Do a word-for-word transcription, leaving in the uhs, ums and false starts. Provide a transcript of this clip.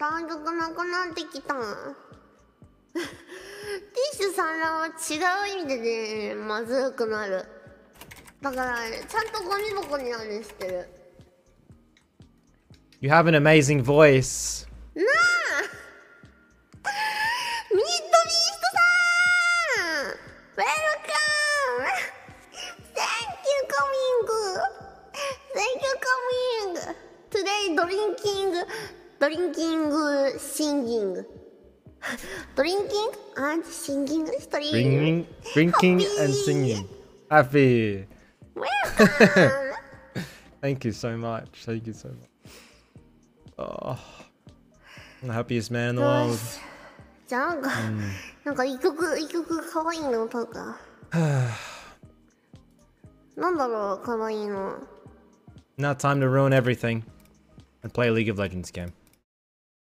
弾力なくなってきた。ティッシュ産卵は違う意味でね、まずくなる。だから、ちゃんとゴミ箱にあるしてる。 You have an amazing voice. なあミッドビーストさん Welcome! Thank you coming! Thank you coming! Today drinking, drinking, singing. Drinking and singing stream. Drinking, drinking and singing. Happy. Welcome! Thank you so much. Thank you so much. Oh, I'm the happiest man in the world. じゃあなんか、うん、なんか一曲一曲可愛いのとか。なんだろう可愛いの。 Now time to ruin everything and play a League of Legends game.